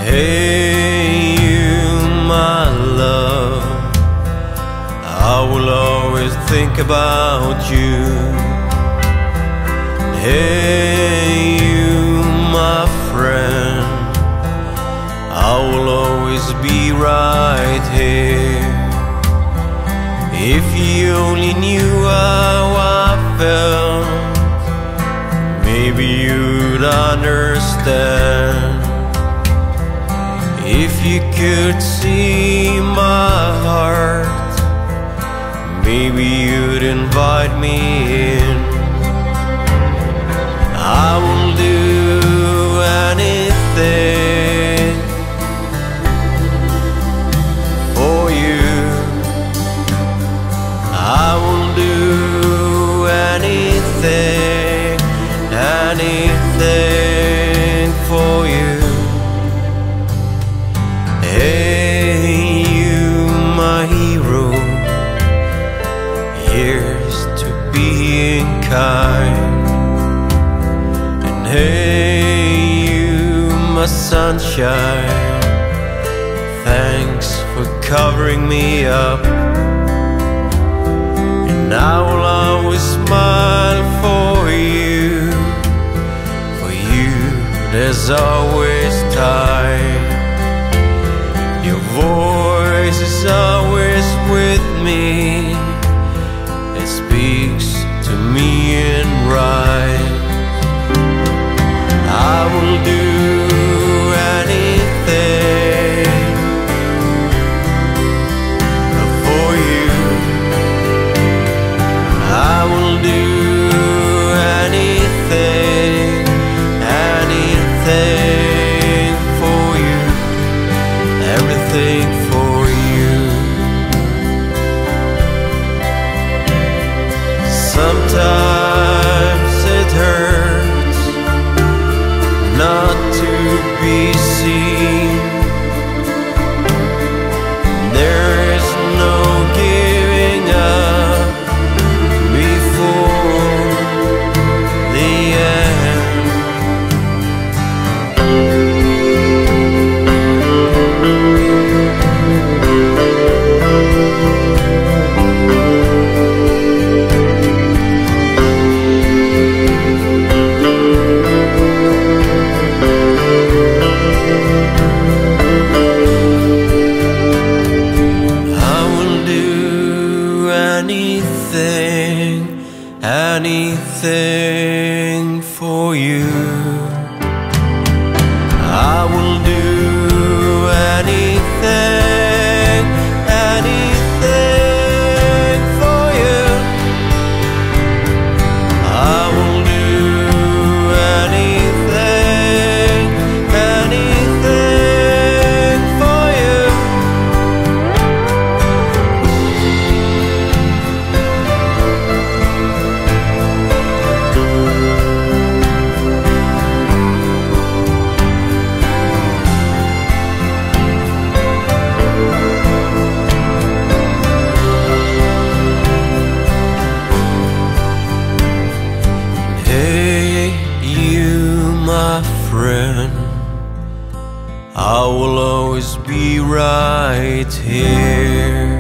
Hey, you, my love, I will always think about you. Hey, you, my friend, I will always be right here. If you only knew how I felt, maybe you'd understand. If you could see my heart, maybe you'd invite me in. I will do anything for you. I will do anything, anything for you. Hey, you, my hero, here's to being kind. And hey, you, my sunshine, thanks for covering me up. And I will always smile for you. For you, there's always time. Your voice is always with me. It speaks to me in rhyme. I will do anything for you. I will do anything, anything for you. Everything for you. Sometimes it hurts not to be seen. There is no giving up before the end. Anything, anything for you. I will do anything, anything for you. I will do anything, anything for you. Hey, you, my friend, I will always be right here.